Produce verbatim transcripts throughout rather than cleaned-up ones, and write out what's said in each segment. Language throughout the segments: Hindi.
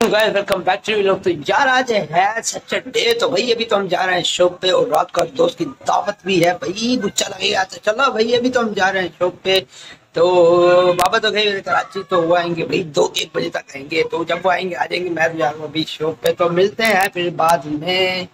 वालेकुम गाइस, वेलकम बैक टू लोग। तो यार आज है सैटरडे, तो भाई अभी तो हम जा रहे हैं शॉप पे और रात का दोस्त की दावत भी है भाई, बुच्चा लगेगा। तो चलो भाई अभी तो हम जा रहे हैं शॉप पे। तो बाबा तो गए कराची, तो वो आएंगे भाई दो एक बजे तक आएंगे। तो जब वो आएंगे आ जाएंगे, मैं तो जा रहा हूँ अभी शॉप पे। तो मिलते हैं फिर बाद में।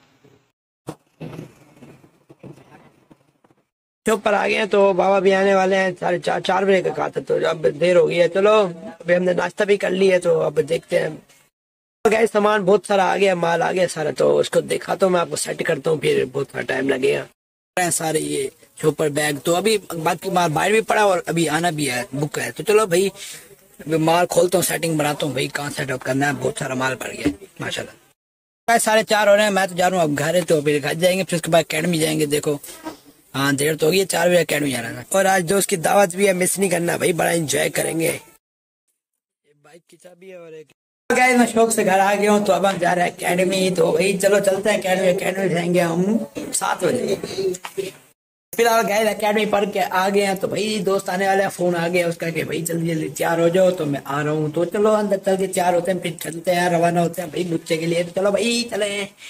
शॉप पर आ गए हैं, तो बाबा भी आने वाले हैं। साढ़े चार चार बजे का कहा था, तो अब देर हो गई है। चलो अभी हमने नाश्ता भी कर लिया है, तो अब देखते हैं। गैस सामान बहुत सारा आ गया, माल आ गया सारा, तो उसको देखा तो मैं आपको सेट करता हूँ, फिर बहुत सारा टाइम लगेगा। सारे ये शॉपर बैग तो अभी बाकी माल बाहर भी पड़ा और अभी आना भी है, बुक है। तो चलो भाई माल खोलता हूँ, सेटिंग बनाता हूँ भाई, कहाँ सेटअप करना है। बहुत सारा माल पड़ गया माशाल्लाह। साढ़े चार हो रहे हैं, मैं तो जा रहा हूँ अब घर है, तो फिर घर जाएंगे, फिर उसके बाद अकेडमी जाएंगे। देखो हाँ देर तो होगी, चार बजे अकेडमी जाना है। और आज दोस्त की दावत भी है, मिस नहीं करना भाई, बड़ा एंजॉय करेंगे। बाइक की चाबी है और एक गाइस मैं शौक से घर आ गया हूँ, तो अब हम जा रहे हैं अकेडमी। तो भाई चलो चलते हैं अकेडमी। अकेडमी जाएंगे हम सात बजे। फिलहाल गाइस अकेडमी पढ़ के आ गए हैं, तो भाई दोस्त आने वाले हैं, फोन आ गया उसका कि भाई जल्दी जल्दी तैयार हो जाओ। तो मैं आ रहा हूँ, तो चलो अंदर चल के तैयार होते हैं, फिर चलते हैं, रवाना होते हैं भाई बुच्चे के लिए। तो चलो भाई चले।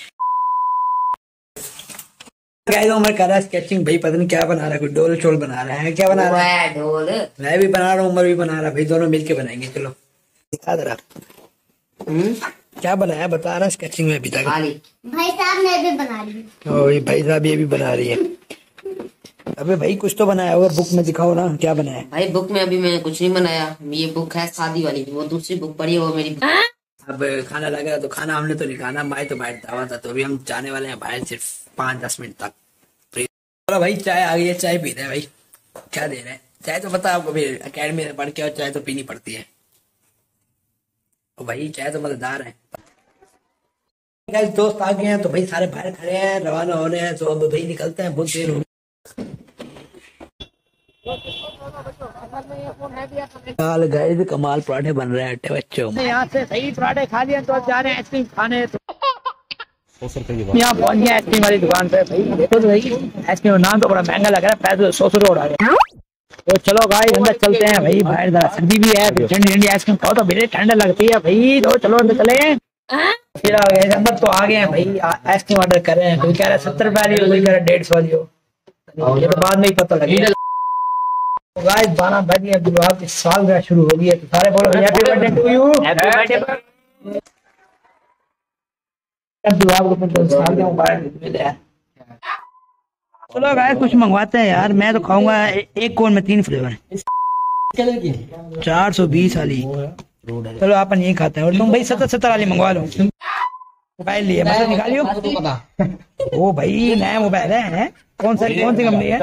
गाइस उमर कर रहा है स्केचिंग भाई, पता नहीं क्या बना रहा है, कोई डोल शोल बना रहा है, क्या बना रहा है? डोल मैं भी बना रहा हूँ, उमर भी बना रहा है भाई, दोनों मिलके बनाएंगे। चलो दिखा जरा क्या बनाया, बता रहा स्केचिंग में अभी तक। भाई साहब ने भी बना ली। ओ भाई साहब ये भी बना रही है। अबे भाई कुछ तो बनाया और बुक में दिखाओ ना, क्या बनाया भाई? बुक में अभी मैंने कुछ नहीं बनाया, ये बुक है शादी वाली, वो दूसरी बुक पढ़ी है वो मेरी। अब खाना लगेगा तो खाना हमने तो नहीं खाना, माए तो बाहर दावा था, तो अभी हम जाने वाले हैं बाहर सिर्फ पाँच दस मिनट तक। चलो भाई चाय आ गई है, चाय पीते हैं भाई। क्या दे रहे हैं चाय? तो पता है आपको भाई, अकेडमी में पढ़ के और चाय तो पीनी पड़ती है। तो भाई चाय तो मजेदार है। दोस्त आ गए हैं, तो भाई सारे बाहर खड़े हैं, रवाना हो रहे हैं। तो अब भाई निकलते हैं, बहुत देर हो गई। गाइस कमाल पराठे बन रहे हैं बच्चों। यहाँ से सही पराठे खा लिए, तो अब जा रहे हैं आइसक्रीम खाने। तो यहाँ पहुंच गया आइसक्रीम वाली दुकान पे भाई। देखो तो भाई आइसक्रीम नाम तो बड़ा महंगा लग रहा है, पैसे सौ सौ रुपये उड़ा गया। तो चलो गाइस अंदर चलते हैं भाई, बाहर जरा सर्दी भी है, ठंडी ठंडी आइसक्रीम खाओ तो बड़ी ठंड लगती है भाई। तो चलो अंदर चले। फिर आ गए अंदर, तो आ गए हैं भाई, आइसक्रीम ऑर्डर कर रहे हैं। कोई कह रहा है सत्तर रुपए वाली हो, कोई कह रहा है डेढ़ सौ वाली हो, ये तो बाद में ही पता लगेगा। गाइस बारह बजे अब आपकी सालगिरह शुरू हो गई है, तो सारे बोलो happy birthday to you, happy birthday. चलो गाइस कुछ मंगवाते हैं यार, मैं तो खाऊंगा एक कोन में तीन फ्लेवर, चार सौ बीस वाली। चलो अपन यही खाते हैं, और तुम भाई सत्तर सत्तर वाली मंगवा लो। मोबाइल लिए मतलब निकालियो। ओ भाई नया मोबाइल है, कौन सा कौन सी कंपनी है?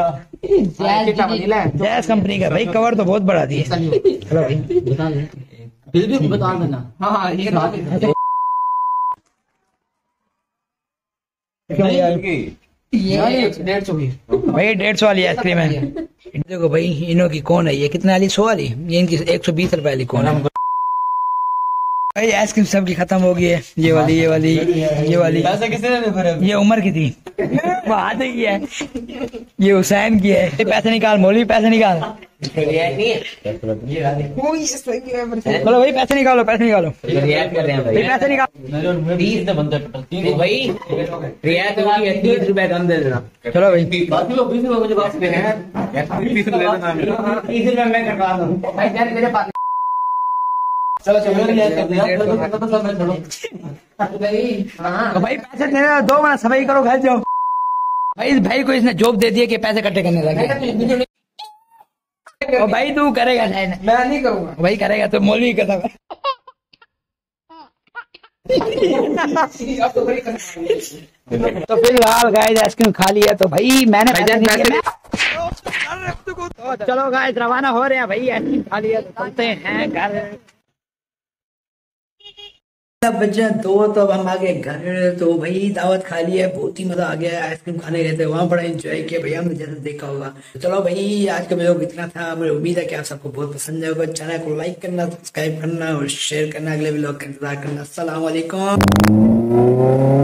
जैस कंपनी का भाई, कवर तो बहुत बड़ा दिया। चलो भाई बिल भी बता देना। हाँ ये डेढ़ सौ भाई, डेढ़ सौ वाली आइसक्रीम है। देखो भाई इनों की कौन है, ये कितने वाली? सौ वाली, ये इनकी एक सौ बीस रुपए वाली कौन है भाई? आइसक्रीम सबकी खत्म हो गई है, ये वाली ये वाली ये वाली। पैसे किसने देने? ये उमर की थी, वो आते की है, ये हुसैन की है। पैसे निकाल मौलवी, पैसे निकाल। चलो भाई पैसे निकालो, पैसे निकालो, रियायत कर रहे हैं भाई, पैसे निकालो। तीस से बंदे भाई रियायत होगी है, तीस रुपए कम दे देना। चलो भाई बाकी लोग बीस रुपए मुझे बात दे रहे हैं, तीस रुपए दे देना, तीस रुपए मैं करवा दूं भाई, जाने मेरे पास। चलो चलो रियायत कर दिया, तो सब मैं छोड़ो भाई, पैसे देना दो, मैं सफाई करो, घर जाओ भाई। इस भाई को इसने जॉब दे दिया कि पैसे इकट्ठे करने लगे। और भाई तू करेगा? मैं नहीं करूंगा भाई, करेगा तो मौलवी करता है। तो फिलहाल गाइस आइसक्रीम खा लिया, तो भाई मैंने पैसे नहीं दिए। तो चलो गाइस रवाना हो रहे हैं भाई, आइसक्रीम खा लिया तो चलते हैं घर। बच्चे दो, तो अब हम आ गए घर। तो भाई दावत खा ली है, बहुत ही मजा आ गया। आइसक्रीम खाने गए थे, वहाँ बड़ा एंजॉय किया भैया, हमने जैसे देखा होगा। तो चलो भाई आज का वीडियो इतना था, मुझे उम्मीद है कि आप सबको बहुत पसंद होगा। चैनल को लाइक करना, सब्सक्राइब करना और शेयर करना। अगले वीडियो का इंतजार करना। अस्सलाम वालेकुम।